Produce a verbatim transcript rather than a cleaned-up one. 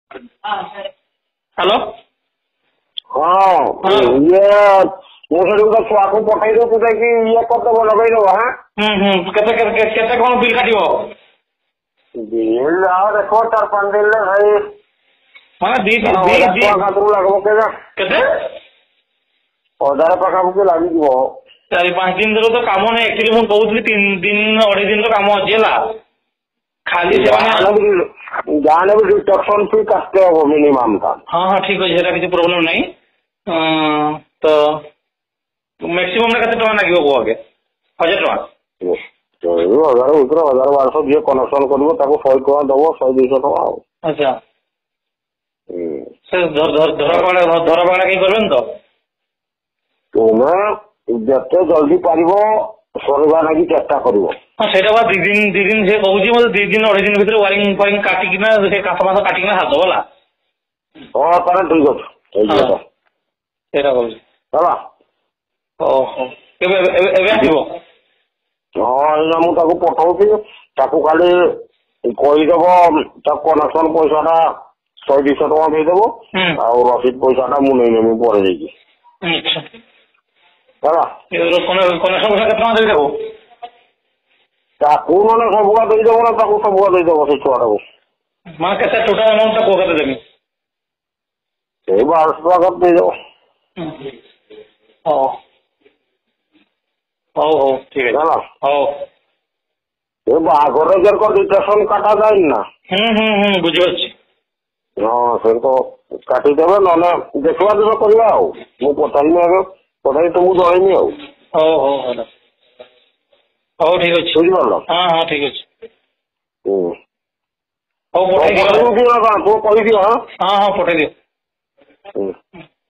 hello हाँ ये मुझे तो छुआको पठाई दो तू कि ये करदब लगे दो हाँ केते केते कौन बिल काटिबो बिल आ देखो चार पांच दिन ले भाई माने दी दी दी खातिर लगबो केजा केते हजार पाखा बुके लागि दिबो चार पांच दिन रो तो काम नै एक्चुअली मु कहउतली तीन दिन अढ़ाई दिन रो काम अछि हला खाली से माने जाने भी डिडक्शन फी काटते हो मिनिमम का हां हां ठीक है जेरा किसी प्रॉब्लम नहीं तो मैक्सिमम ने कते टका लागियो को आगे हजार टका तो हजार उतर हजार बारह जे कनेक्शन करबो ताको सौ टका दबो सौ दो सौ टका अच्छा से धर धर धरा पाड़ा धरा पाड़ा के करबेन तो तुमे जते जल्दी पारिबो सरवा लागि चेष्टा करिवो हां सेटा बा दो दिन दो दिन से कहउजी मते दो दिन अढ़ाई दिन भीतर वायरिंग फायरिंग काटी किना से काठ मास काटी किना हाथ दबला हां तारे ठीक अछि एई तो सेटा कहउजी चला ओहो केबे एबे आइबो हां एना मु ताको पठाउची ताको खाली कहि देबो ता कनेक्शन पैसाटा सौ दो सौ टका दे देबो आ रसीद पैसाटा मु नै नेमु परे देकी अच्छा चला ये कनेक्शन पैसा केतना दे देबो ताको माने सबुआ दे देबो ना ताको सबुआ दे देबो से छुआटाको मां केते टोटल अमाउंट ता को केते देबी ए बारह सौ टका दे देबो ओ ओ हो ठीक है चला ओ ए बागरे जर को डिटेक्शन काटा जाय ना हम्म हम्म हम्म बुझि अछि हां से तो काटी देबे नले देखवा देबे करबा आ मु पठाई नै आगे पठाई तो मु दइनी आ ओ हो हो ओ ठीक अछि बुझि गलो हां हां ठीक अछि हम्म ओ पठाई दियो तो कहि दियो हां हां हां पठाई दियो हम्म